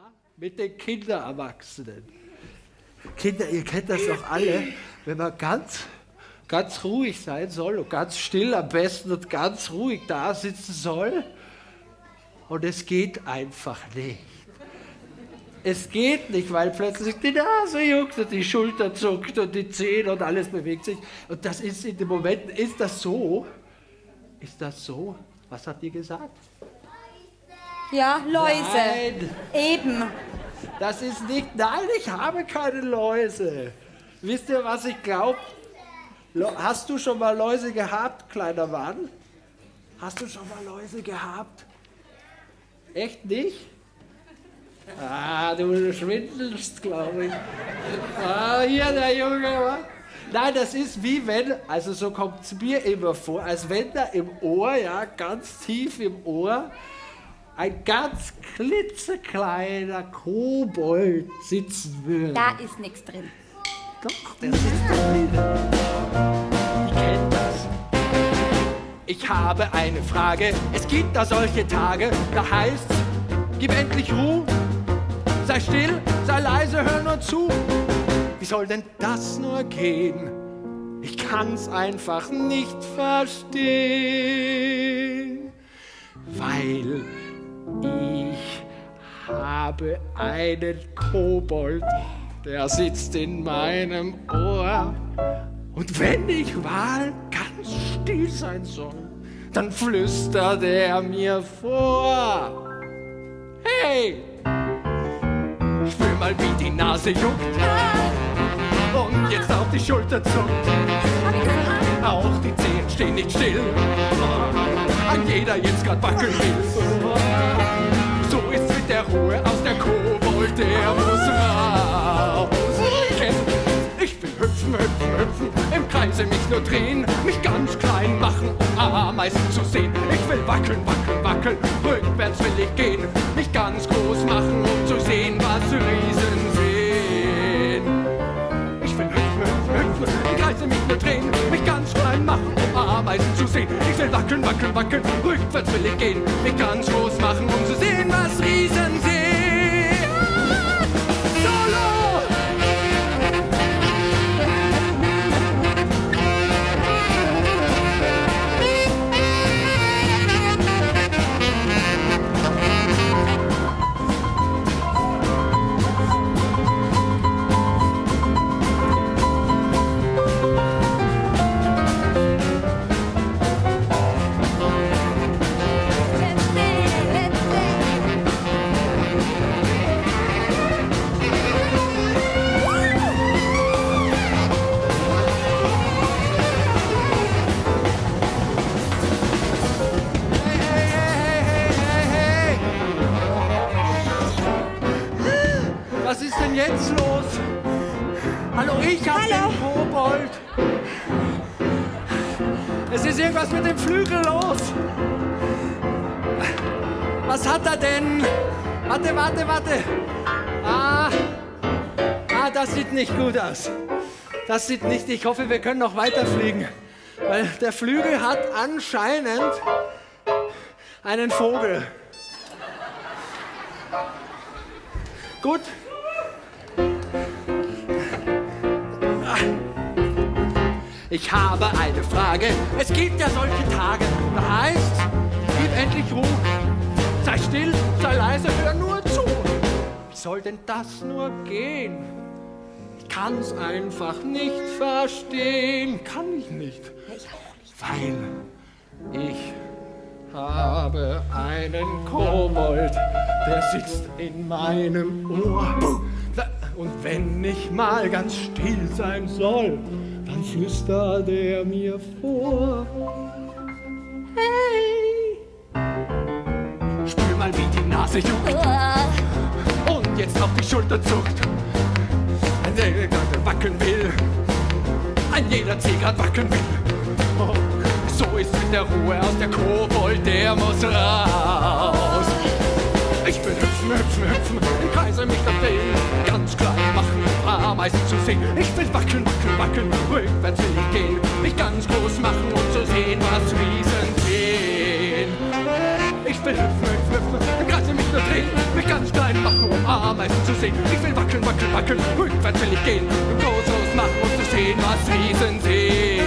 mit den Kindererwachsenen. Kinder, ihr kennt das doch alle, wenn man ganz ruhig sein soll und ganz still am besten und ganz ruhig da sitzen soll. Und es geht einfach nicht. Es geht nicht, weil plötzlich die Nase juckt und die Schulter zuckt und die Zähne und alles bewegt sich. Und das ist in dem Moment, ist das so? Ist das so? Was habt ihr gesagt? Ja, Läuse. Nein. Eben. Das ist nicht, nein, ich habe keine Läuse. Wisst ihr, was ich glaube? Hast du schon mal Läuse gehabt, kleiner Mann? Hast du schon mal Läuse gehabt? Echt nicht? Ah, du schwindelst, glaube ich. Ah, hier der Junge. Nein, das ist wie wenn, also so kommt es mir immer vor, als wenn da im Ohr, ja, ganz tief im Ohr, ein ganz klitzekleiner Kobold sitzen würde. Da ist nichts drin. Doch, der sitzt drin. Ich kenn das. Ich habe eine Frage. Es gibt da solche Tage, da heißt's, gib endlich Ruhe. Sei still, sei leise, hör nur zu. Wie soll denn das nur gehen? Ich kann's einfach nicht verstehen. Weil ich habe einen Kobold, der sitzt in meinem Ohr. Und wenn ich mal ganz still sein soll, dann flüstert er mir vor. Hey! Spür mal, wie die Nase juckt und jetzt auch die Schulter zuckt. Auch die Zehen stehen nicht still, an jeder jetzt grad wackeln will. So ist's mit der Ruhe aus der Kobold, der muss raus. Ich will hüpfen, hüpfen, hüpfen, im Kreise mich nur drehen, mich ganz klein machen, um Ameisen zu sehen. Ich will wackeln, wackeln, wackeln, rückwärts will ich gehen, mich ganz groß machen, um zu sehen, was Riesen sehen. Ich will hüpfen, hüpfen, hüpfen, im Kreise mich nur drehen, mich ganz klein machen, um Ameisen zu sehen. Ich will wackeln, wackeln, wackeln, rückwärts will ich gehen, mich ganz groß machen, um zu sehen, was Riesen sehen. Was ist denn jetzt los? Hallo, ich hab den Kobold. Es ist irgendwas mit dem Flügel los. Was hat er denn? Warte, warte, warte. Das sieht nicht gut aus. Das sieht nicht, ich hoffe, wir können noch weiterfliegen. Weil der Flügel hat anscheinend einen Vogel. Gut. Ich habe eine Frage. Es gibt ja solche Tage, da heißt, gib endlich Ruhe. Sei still, sei leise, hör nur zu. Wie soll denn das nur gehen? Ich kann's einfach nicht verstehen. Kann ich nicht. Ich auch nicht. Weil ich habe einen Kobold, der sitzt in meinem Ohr. Und wenn ich mal ganz still sein soll, dann flüstert er mir vor. Hey! Spür mal, wie die Nase juckt und jetzt auch die Schulter zuckt. An jeder gerade wackeln will, an jeder Zeh grad wackeln will. Oh, so ist mit der Ruhe aus der Kobold, der muss raus. Ich will hüpfen, hüpfen, hüpfen, im Kreise mich drehen, ganz klein machen, Ameisen zu sehen. Ich will wackeln, wackeln, wackeln, rückwärts will ich gehen, mich ganz groß machen, um zu sehen, was Riesen sehen. Ich will hüpfen, hüpfen, hüpfen, im Kreise mich nur drehen, mich ganz klein machen, um Ameisen zu sehen. Ich will wackeln, wackeln, wackeln, rückwärts will ich gehen und groß machen und zu sehen, was Riesen sehen.